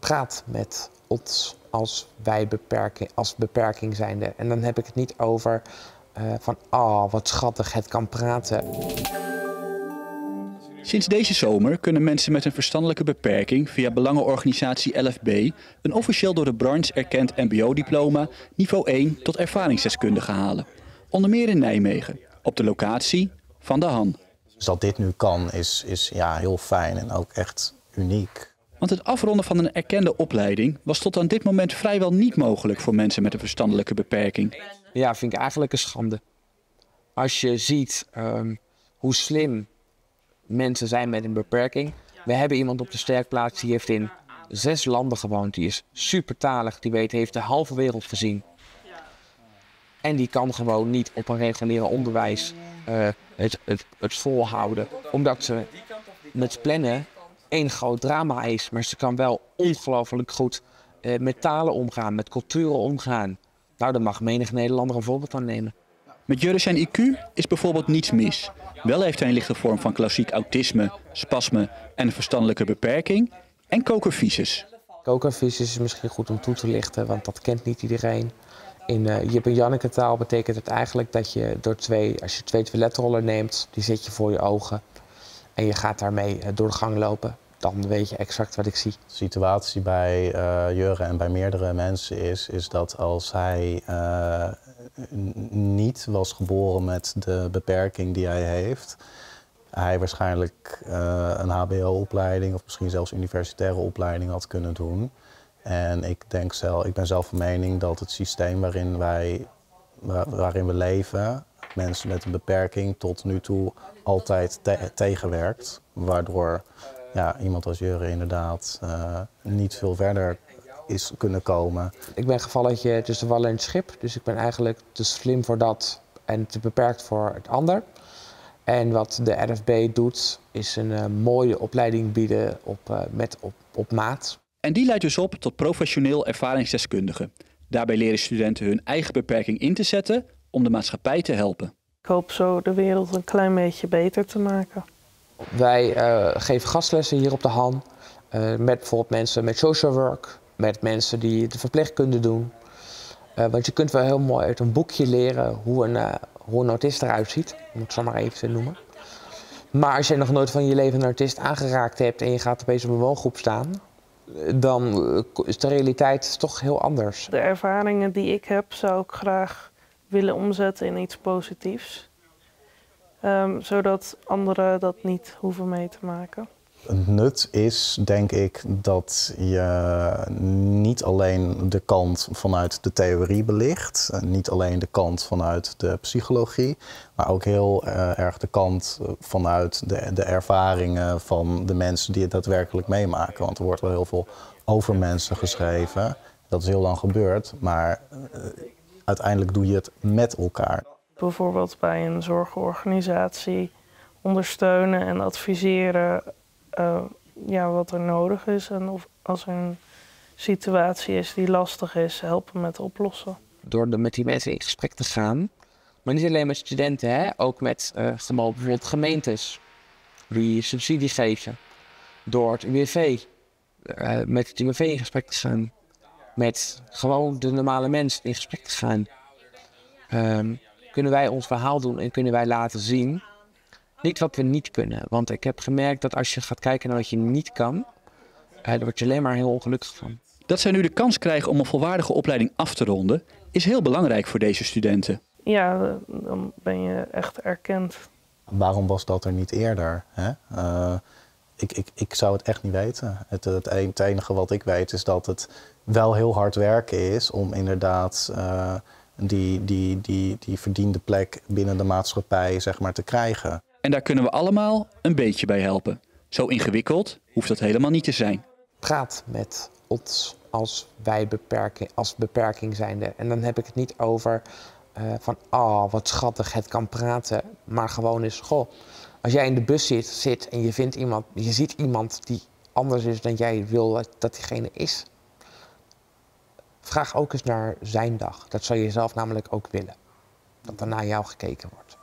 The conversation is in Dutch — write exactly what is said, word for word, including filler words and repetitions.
praat met ons als wij beperking, als beperking zijnde. En dan heb ik het niet over uh, van, oh, wat schattig, het kan praten. Sinds deze zomer kunnen mensen met een verstandelijke beperking via belangenorganisatie L F B een officieel door de branche erkend M B O-diploma niveau één tot ervaringsdeskundige halen. Onder meer in Nijmegen, op de locatie van de Han. Dus dat dit nu kan is, is ja, heel fijn en ook echt uniek. Want het afronden van een erkende opleiding was tot aan dit moment vrijwel niet mogelijk voor mensen met een verstandelijke beperking. Ja, vind ik eigenlijk een schande. Als je ziet um, hoe slim mensen zijn met een beperking. We hebben iemand op de sterkplaats die heeft in zes landen gewoond. Die is supertalig, die weet, heeft de halve wereld gezien. En die kan gewoon niet op een reguliere onderwijs uh, het, het, het volhouden. Omdat ze met plannen één groot drama is. Maar ze kan wel ongelooflijk goed uh, met talen omgaan, met culturen omgaan. Nou, daar mag menig Nederlander een voorbeeld aan nemen. Met Jurre zijn I Q is bijvoorbeeld niets mis. Wel heeft hij een lichte vorm van klassiek autisme, spasme en een verstandelijke beperking en coccurvisus. Coccurvisus is misschien goed om toe te lichten, want dat kent niet iedereen. In uh, Jip en Janneke taal betekent het eigenlijk dat je door twee, als je twee toiletrollen neemt, die zet je voor je ogen en je gaat daarmee uh, door de gang lopen. Dan weet je exact wat ik zie. De situatie bij uh, Jurre en bij meerdere mensen is, is dat als hij uh, niet was geboren met de beperking die hij heeft, hij waarschijnlijk uh, een H B O-opleiding of misschien zelfs universitaire opleiding had kunnen doen. En ik denk zelf, ik ben zelf van mening dat het systeem waarin wij, waar, waarin we leven, mensen met een beperking tot nu toe altijd te tegenwerkt, waardoor ja, iemand als Jurre inderdaad uh, niet veel verder is kunnen komen. Ik ben gevalletje tussen wal en het schip, dus ik ben eigenlijk te slim voor dat en te beperkt voor het ander. En wat de R F B doet, is een uh, mooie opleiding bieden op, uh, met op, op maat. En die leidt dus op tot professioneel ervaringsdeskundige. Daarbij leren studenten hun eigen beperking in te zetten om de maatschappij te helpen. Ik hoop zo de wereld een klein beetje beter te maken. Wij uh, geven gastlessen hier op de Han, uh, met bijvoorbeeld mensen met social work, met mensen die de verpleegkunde doen. Uh, want je kunt wel heel mooi uit een boekje leren hoe een, uh, hoe een autist eruit ziet, om het zo maar even te noemen. Maar als je nog nooit van je leven een autist aangeraakt hebt en je gaat opeens op een woongroep staan, dan is de realiteit toch heel anders. De ervaringen die ik heb zou ik graag willen omzetten in iets positiefs. Um, zodat anderen dat niet hoeven mee te maken. Het nut is, denk ik, dat je niet alleen de kant vanuit de theorie belicht, niet alleen de kant vanuit de psychologie, maar ook heel uh, erg de kant vanuit de, de ervaringen van de mensen die het daadwerkelijk meemaken. Want er wordt wel heel veel over mensen geschreven. Dat is heel lang gebeurd, maar uh, uiteindelijk doe je het met elkaar. Bijvoorbeeld bij een zorgorganisatie ondersteunen en adviseren uh, ja, wat er nodig is. En of, als er een situatie is die lastig is, helpen met oplossen. Door de, met die mensen in gesprek te gaan, maar niet alleen met studenten, hè? Ook met uh, bijvoorbeeld gemeentes die subsidie geven. Door het U W V, uh, met het U W V in gesprek te gaan. Met gewoon de normale mensen in gesprek te gaan. Um, kunnen wij ons verhaal doen en kunnen wij laten zien, niet wat we niet kunnen. Want ik heb gemerkt dat als je gaat kijken naar wat je niet kan, uh, daar word je alleen maar heel ongelukkig van. Dat zij nu de kans krijgen om een volwaardige opleiding af te ronden, is heel belangrijk voor deze studenten. Ja, dan ben je echt erkend. Waarom was dat er niet eerder? Hè? Uh, ik, ik, ik zou het echt niet weten. Het, het, het enige wat ik weet is dat het wel heel hard werken is om inderdaad Uh, Die, die, die, die verdiende plek binnen de maatschappij zeg maar, te krijgen. En daar kunnen we allemaal een beetje bij helpen. Zo ingewikkeld hoeft dat helemaal niet te zijn. Praat met ons als wij beperking, als beperking zijnde. En dan heb ik het niet over uh, van, oh, wat schattig, het kan praten. Maar gewoon is, goh, als jij in de bus zit, zit en je, vindt iemand, je ziet iemand die anders is dan jij wil dat diegene is. Vraag ook eens naar zijn dag. Dat zou je zelf namelijk ook willen. Dat er naar jou gekeken wordt.